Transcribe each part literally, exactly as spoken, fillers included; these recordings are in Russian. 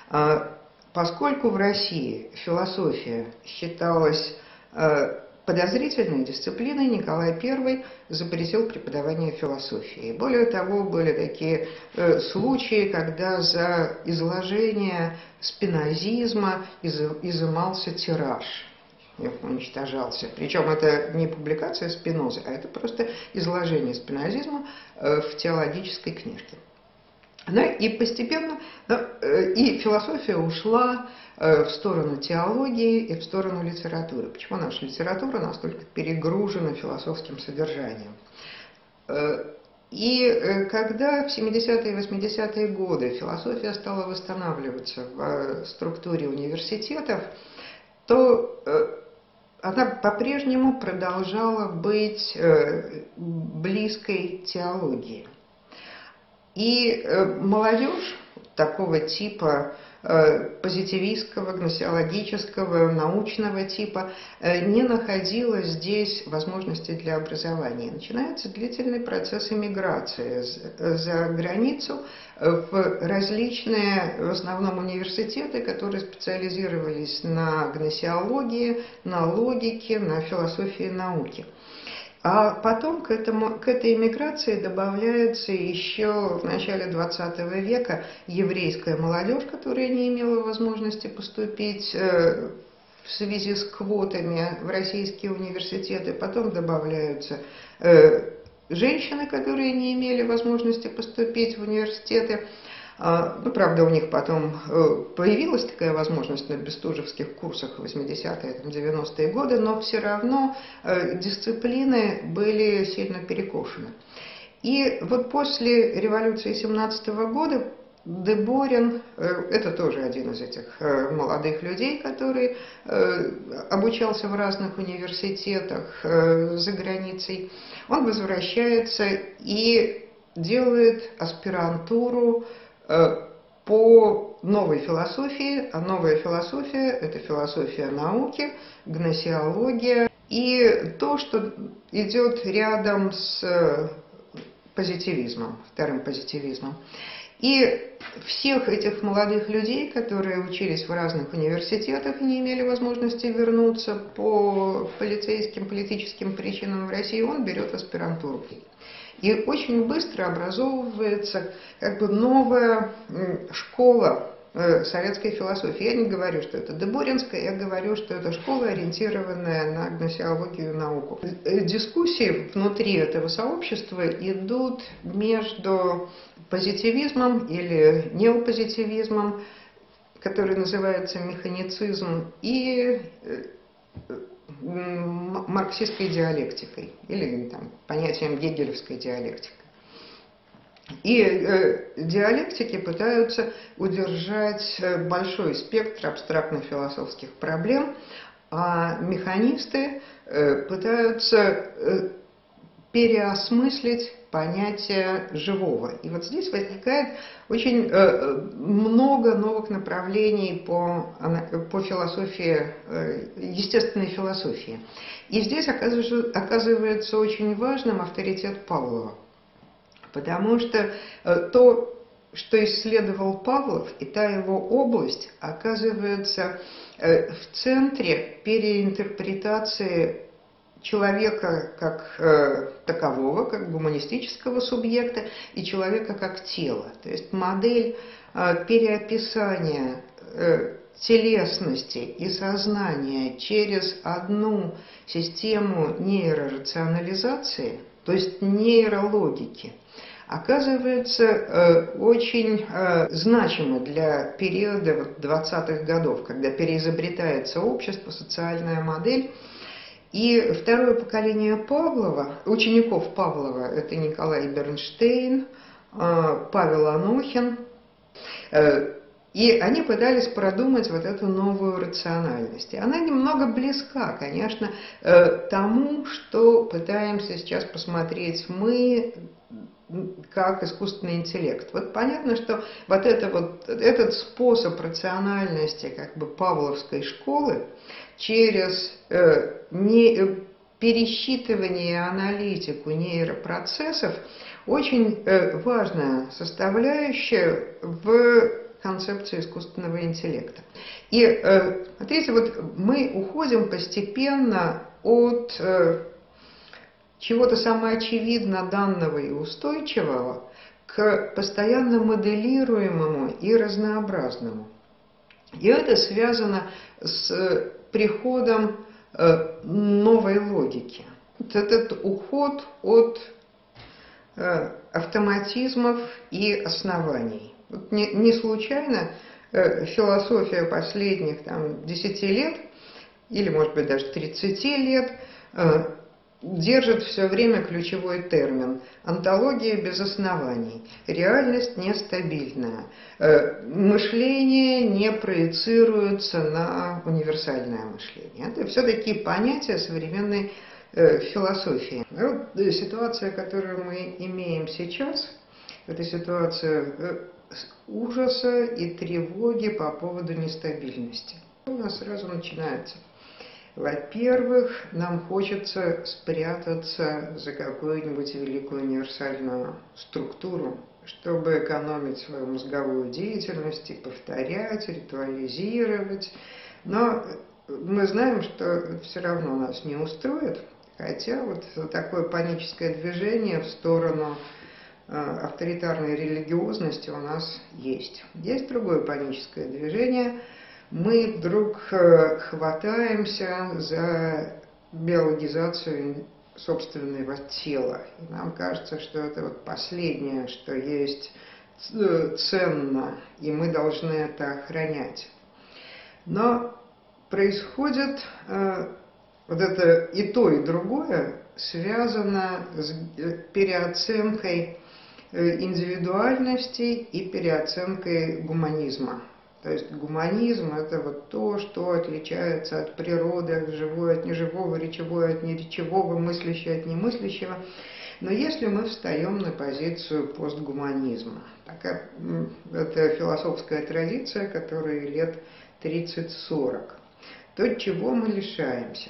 Поскольку в России философия считалась подозрительной дисциплиной, Николай Первый запретил преподавание философии. Более того, были такие э, случаи, когда за изложение спинозизма из, изымался тираж, уничтожался. Причем это не публикация Спинозы, а это просто изложение спинозизма э, в теологической книжке. Да, и постепенно да, и философия ушла в сторону теологии и в сторону литературы. Почему наша литература настолько перегружена философским содержанием? И когда в семидесятые и восьмидесятые годы философия стала восстанавливаться в структуре университетов, то она по-прежнему продолжала быть близкой теологии. И э, молодежь такого типа, э, позитивистского, гносеологического, научного типа, э, не находила здесь возможности для образования. Начинается длительный процесс эмиграции за, за границу э, в различные, в основном, университеты, которые специализировались на гносеологии, на логике, на философии науки. А потом к, этому, к этой эмиграции добавляется еще в начале двадцатого века еврейская молодежь, которая не имела возможности поступить э, в связи с квотами в российские университеты. Потом добавляются э, женщины, которые не имели возможности поступить в университеты. Ну, правда, у них потом появилась такая возможность на бестужевских курсах в восьмидесятые, девяностые годы, но все равно дисциплины были сильно перекошены. И вот после революции семнадцатого года Деборин, это тоже один из этих молодых людей, который обучался в разных университетах за границей, он возвращается и делает аспирантуру по новой философии, а новая философия – это философия науки, гносеология и то, что идет рядом с позитивизмом, вторым позитивизмом. И всех этих молодых людей, которые учились в разных университетах и не имели возможности вернуться по полицейским, политическим причинам в Россию, он берет аспирантуру. И очень быстро образовывается как бы новая школа советской философии. Я не говорю, что это деборинская, я говорю, что это школа, ориентированная на гносеологию и науку. Дискуссии внутри этого сообщества идут между позитивизмом или неопозитивизмом, который называется механицизм, и марксистской диалектикой или там, понятием гегелевской диалектики. И э, диалектики пытаются удержать большой спектр абстрактно-философских проблем, а механисты э, пытаются э, переосмыслить понятие живого. И вот здесь возникает очень э, много новых направлений по, по философии, э, естественной философии. И здесь оказывается, оказывается очень важным авторитет Павлова. Потому что э, то, что исследовал Павлов, и та его область, оказывается э, в центре переинтерпретации человека как э, такового, как гуманистического субъекта, и человека как тела. То есть модель э, переописания э, телесности и сознания через одну систему нейрорационализации, то есть нейрологики, оказывается э, очень э, значимо для периода двадцатых годов, когда переизобретается общество, социальная модель. И второе поколение Павлова, учеников Павлова, это Николай Бернштейн, Павел Анохин, и они пытались продумать вот эту новую рациональность. И она немного близка, конечно, тому, что пытаемся сейчас посмотреть мы, как искусственный интеллект. Вот понятно, что вот, это вот этот способ рациональности как бы павловской школы через э, не, пересчитывание и аналитику нейропроцессов очень э, важная составляющая в концепции искусственного интеллекта. И смотрите, вот мы уходим постепенно от чего-то самоочевидно данного и устойчивого к постоянно моделируемому и разнообразному. И это связано с приходом новой логики. Вот этот уход от автоматизмов и оснований. Вот не, не случайно философия последних там, десяти лет, или может быть даже тридцати лет, держит все время ключевой термин – онтология без оснований, реальность нестабильная, мышление не проецируется на универсальное мышление. Это все такие понятия современной философии. Вот ситуация, которую мы имеем сейчас, это ситуация ужаса и тревоги по поводу нестабильности. У нас сразу начинается. Во-первых, нам хочется спрятаться за какую-нибудь великую универсальную структуру, чтобы экономить свою мозговую деятельность и повторять, ритуализировать. Но мы знаем, что все равно нас не устроит, хотя вот такое паническое движение в сторону авторитарной религиозности у нас есть. Есть другое паническое движение. Мы вдруг хватаемся за биологизацию собственного тела. И нам кажется, что это вот последнее, что есть ценно, и мы должны это охранять. Но происходит э, вот это и то, и другое связано с переоценкой индивидуальности и переоценкой гуманизма. То есть гуманизм – это вот то, что отличается от природы, от живого, от неживого, речевое от неречевого, мыслящего от немыслящего. Но если мы встаем на позицию постгуманизма, такая, это философская традиция, которой лет тридцать-сорок, то от чего мы лишаемся?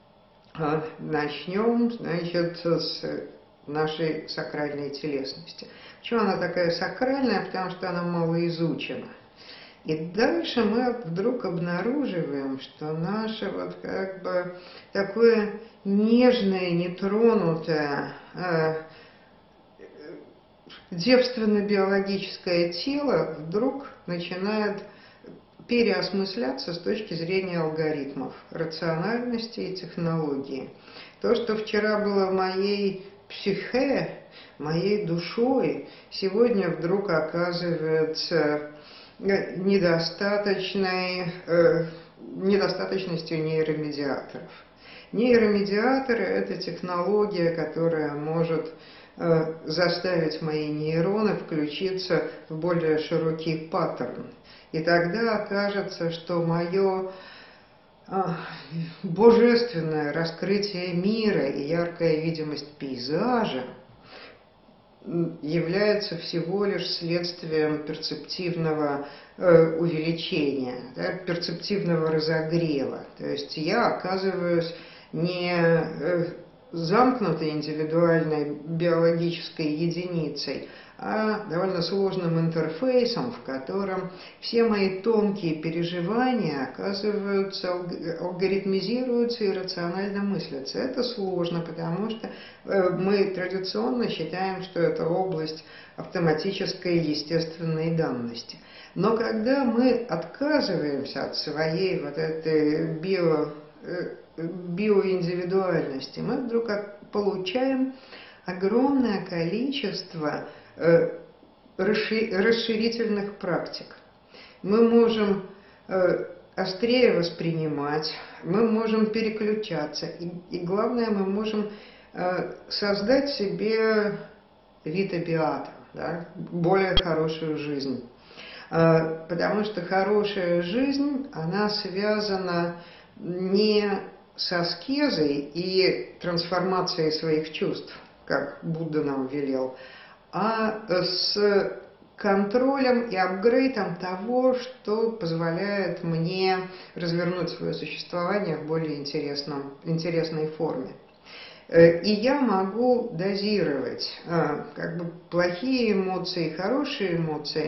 Начнем, значит, с нашей сакральной телесности. Почему она такая сакральная? Потому что она мало изучена. И дальше мы вдруг обнаруживаем, что наше вот как бы такое нежное, нетронутое, э, девственно-биологическое тело вдруг начинает переосмысляться с точки зрения алгоритмов, рациональности и технологии. То, что вчера было моей психе, моей душой, сегодня вдруг оказывается недостаточной, э, недостаточностью нейромедиаторов. Нейромедиаторы – это технология, которая может э, заставить мои нейроны включиться в более широкий паттерн. И тогда окажется, что мое э, божественное раскрытие мира и яркая видимость пейзажа является всего лишь следствием перцептивного э, увеличения, да, перцептивного разогрева. То есть я оказываюсь не э, замкнутой индивидуальной биологической единицей, а довольно сложным интерфейсом, в котором все мои тонкие переживания оказываются, алгоритмизируются и рационально мыслятся. Это сложно, потому что мы традиционно считаем, что это область автоматической естественной данности. Но когда мы отказываемся от своей вот этой био, биоиндивидуальности, мы вдруг получаем огромное количество расширительных практик. Мы можем острее воспринимать, мы можем переключаться, и, и главное, мы можем создать себе вита beata, да, более хорошую жизнь. Потому что хорошая жизнь, она связана не с аскезой и трансформацией своих чувств, как Будда нам велел, а с контролем и апгрейдом того, что позволяет мне развернуть свое существование в более интересном, интересной форме. И я могу дозировать как бы плохие эмоции, хорошие эмоции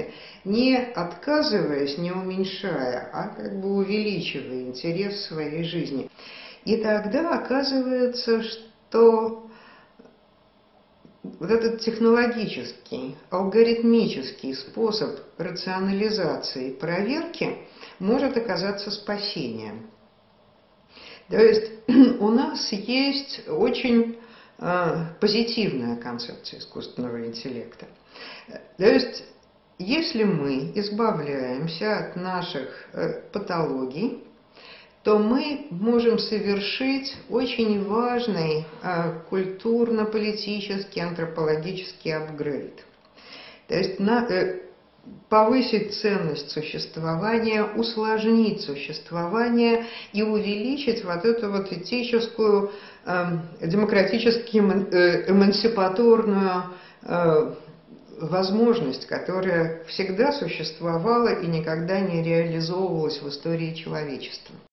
не отказываясь, не уменьшая, а как бы увеличивая интерес в своей жизни. И тогда оказывается, что вот этот технологический, алгоритмический способ рационализации и проверки может оказаться спасением. То есть у нас есть очень э, позитивная концепция искусственного интеллекта. То есть если мы избавляемся от наших э, патологий, то мы можем совершить очень важный э, культурно-политический, антропологический апгрейд. То есть на, э, повысить ценность существования, усложнить существование и увеличить вот эту вот этическую, э, демократически эмансипаторную э, возможность, которая всегда существовала и никогда не реализовывалась в истории человечества.